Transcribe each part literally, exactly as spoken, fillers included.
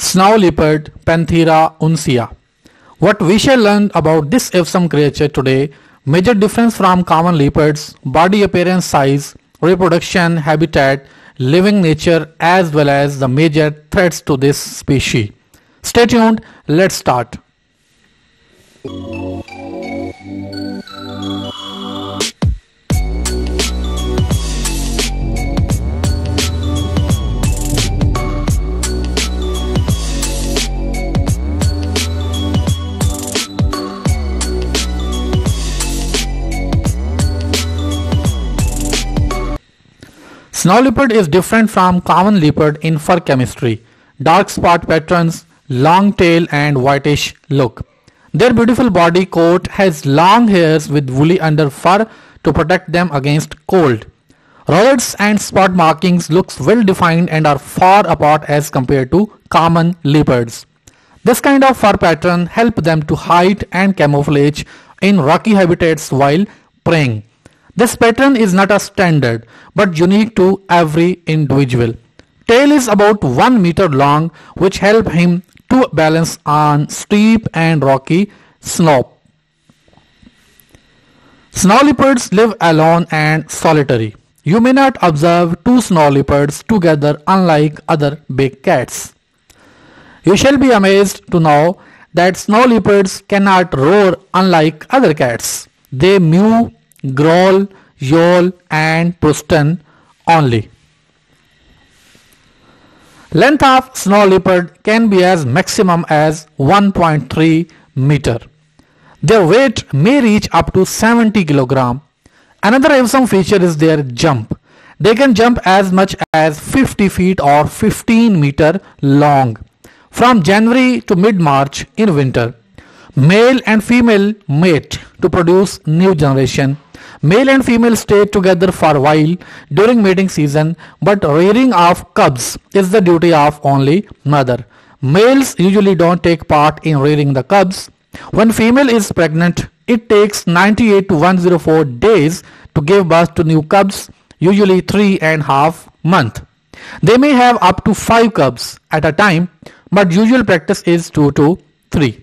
Snow leopard, Panthera uncia. What we shall learn about this awesome creature today: major difference from common leopards, body appearance, size, reproduction, habitat, living nature, as well as the major threats to this species. Stay tuned, let's start. Snow leopard is different from common leopard in fur chemistry, dark spot patterns, long tail and whitish look. Their beautiful body coat has long hairs with woolly under fur to protect them against cold. Rosettes and spot markings looks well defined and are far apart as compared to common leopards. This kind of fur pattern help them to hide and camouflage in rocky habitats while preying. This pattern is not a standard but unique to every individual. Tail is about one meter long, which help him to balance on steep and rocky slope. Snow leopards live alone and solitary. You may not observe two snow leopards together unlike other big cats. You shall be amazed to know that snow leopards cannot roar unlike other cats. They mew, growl, yowl and pruston only. Length of snow leopard can be as maximum as one point three meter. Their weight may reach up to seventy kilograms. Another awesome feature is their jump. They can jump as much as fifty feet or fifteen meter long from January to mid-March in winter. Male and female mate to produce new generation. Male and female stay together for a while during mating season, but rearing of cubs is the duty of only mother. Males usually don't take part in rearing the cubs. When female is pregnant, it takes ninety-eight to one hundred four days to give birth to new cubs, usually three and a half months. They may have up to five cubs at a time, but usual practice is two to three.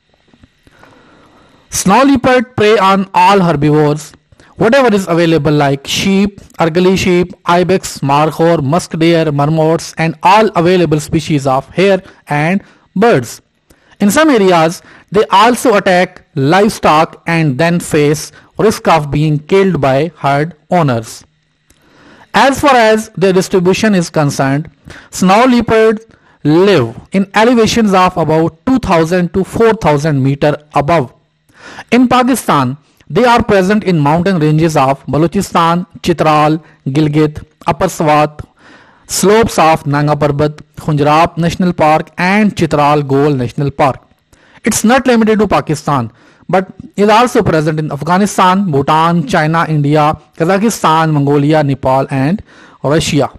Snow leopard prey on all herbivores. Whatever is available like sheep, Argali sheep, ibex, markhor, musk deer, marmots and all available species of hare and birds. In some areas, they also attack livestock and then face risk of being killed by herd owners. As far as their distribution is concerned, snow leopards live in elevations of about two thousand to four thousand meter above. In Pakistan, they are present in mountain ranges of Balochistan, Chitral, Gilgit, Upper Swat, slopes of Nanga Parbat, Khunjarab National Park and Chitral Gol National Park. It's not limited to Pakistan but is also present in Afghanistan, Bhutan, China, India, Kazakhstan, Mongolia, Nepal and Russia.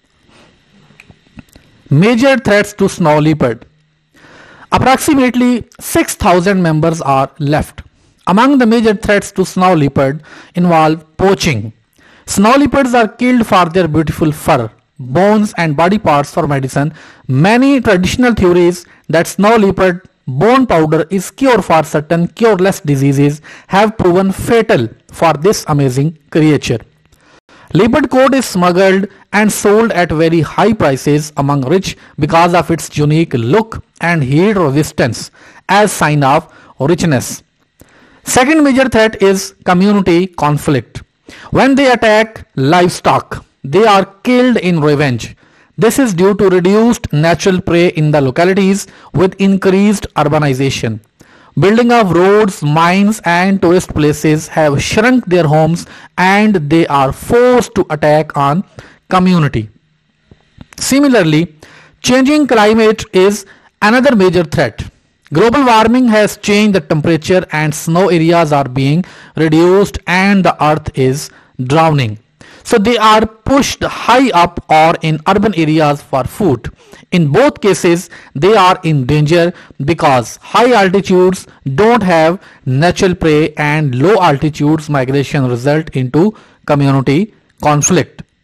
Major threats to snow leopard. Approximately six thousand members are left. Among the major threats to snow leopard involve poaching. Snow leopards are killed for their beautiful fur, bones and body parts for medicine. Many traditional theories that snow leopard bone powder is cure for certain cureless diseases have proven fatal for this amazing creature. Leopard coat is smuggled and sold at very high prices among rich because of its unique look and heat resistance as sign of richness. Second major threat is community conflict. When they attack livestock, they are killed in revenge. This is due to reduced natural prey in the localities with increased urbanization. Building of roads, mines and tourist places have shrunk their homes and they are forced to attack on community. Similarly, changing climate is another major threat. Global warming has changed the temperature and snow areas are being reduced and the earth is drowning. So they are pushed high up or in urban areas for food. In both cases, they are in danger because high altitudes don't have natural prey and low altitudes migration result into community conflict.